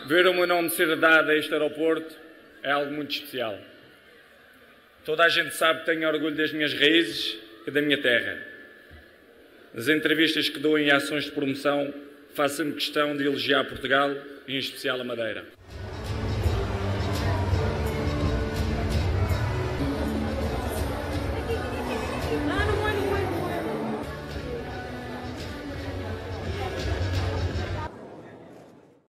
Ver o meu nome ser dado a este aeroporto é algo muito especial. Toda a gente sabe que tenho orgulho das minhas raízes e da minha terra. Nas entrevistas que dou em ações de promoção, faço-me questão de elogiar Portugal e em especial a Madeira.